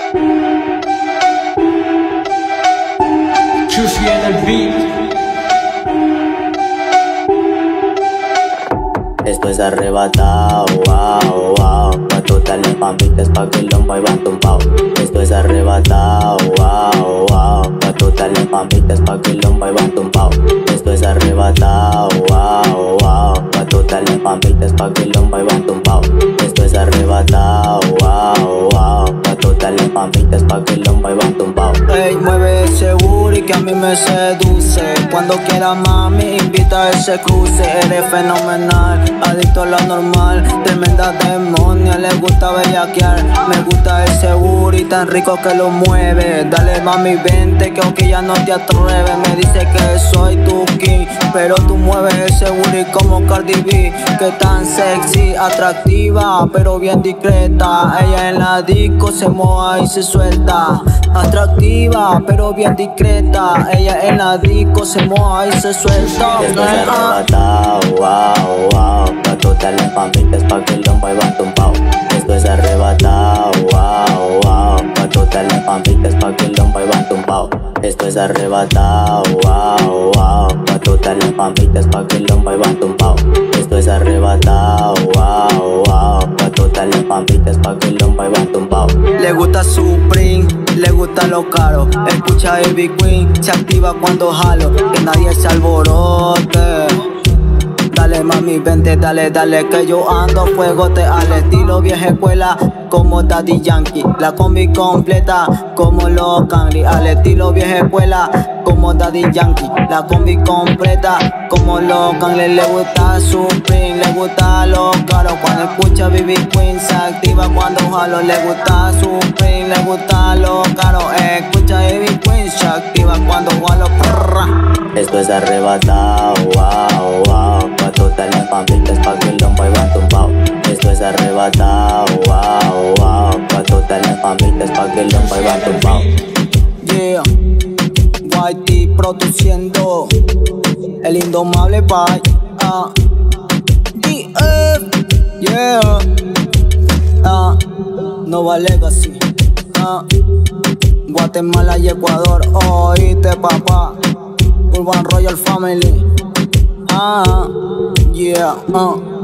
Chushi en el beat. Esto es arrebatado, wow, wow. Pa' totales pampitas pa' que el lombo iban tumbao. Esto es arrebatado, wow, wow. Pa' totales pampitas pa' que el lombo iban tumbao. Esto es arrebatado, wow, wow. Pa' totales pampitas pa' que el lombo iban tumbao. Esto es arrebatado, wow, wow. Pa' totales pampitas pa' que el lombo iban tumbao. Ey, mueve ese booty que a mí me seduce. Cuando quiera mami, invita a ese cruce. Eres fenomenal, adicto a lo normal. Tremenda demonia, le gusta bellaquear. Me gusta ese booty tan rico que lo mueve. Dale mami, vente que aunque ya no te atreves. Me dice que soy tu king, pero tú mueves ese booty como Cardi B. Que tan sexy, atractiva, pero bien discreta. Ella en la disco se moja y se suelta. Atractiva, pero bien discreta. Ella en la disco se moja y se suelta. Esto es arrebatado, wow, wow. Pa' totales pampitas pa' que el lombo iban tumbao. Esto es arrebatado, wow, wow. Pa' totales pampitas pa' que el lombo iban tumbao. Esto es arrebatado, wow, wow. Pa' totales pampitas pa' que el lombo iban tumbao. Esto es arrebatado, wow, wow. Pa' totales pampitas pa' que el lombo iban tumbao. Le gusta Supreme, le gusta lo caro. Escucha Baby Queen, se activa cuando jalo. Que nadie se alborote. Dale mami, vente, dale, dale, que yo ando fuegote al estilo vieja escuela, como Daddy Yankee. La combi completa, como los Cangri. Al estilo vieja escuela, como Daddy Yankee. La combi completa, como los Cangri. Le gusta Supreme, le gusta lo caro. Cuando escucha Baby Queen, se activa cuando jalo. Le gusta Supreme, le gusta lo caro. Escucha Baby Queen, se activa cuando jalo. Esto es arrebatado, wow, wow. Pa' totales pampitas pa' que el lombo iban tumbao. Esto es arrebatado, wow, wow. Pa' totales pampitas pa' que el lombo iban tumbao. Yeah, YT produciendo el indomable Pai. DF, yeah. Nova Legacy. Guatemala y Ecuador, oíste papá. Urban Royal Family. Yeah.